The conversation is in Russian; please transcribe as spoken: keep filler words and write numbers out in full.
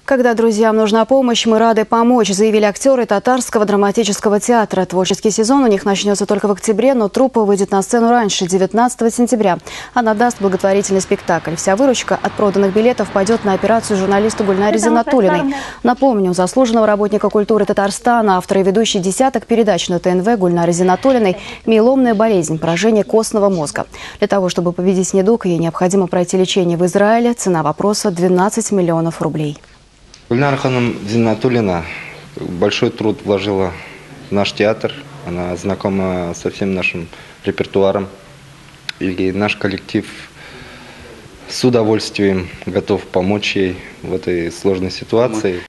Когда друзьям нужна помощь, мы рады помочь, заявили актеры Татарского драматического театра. Творческий сезон у них начнется только в октябре, но труппа выйдет на сцену раньше, девятнадцатого сентября. Она даст благотворительный спектакль. Вся выручка от проданных билетов пойдет на операцию журналисту Гульнаре Зиннатуллиной. Напомню, заслуженного работника культуры Татарстана, автора и ведущей десяток передач на ТНВ Гульнары Зиннатуллиной миеломная болезнь, поражение костного мозга. Для того, чтобы победить недуг, ей необходимо пройти лечение в Израиле. Цена вопроса – двенадцать миллионов рублей. Гульнара ханым Зиннатуллина большой труд вложила в наш театр. Она знакома со всем нашим репертуаром. И наш коллектив с удовольствием готов помочь ей в этой сложной ситуации.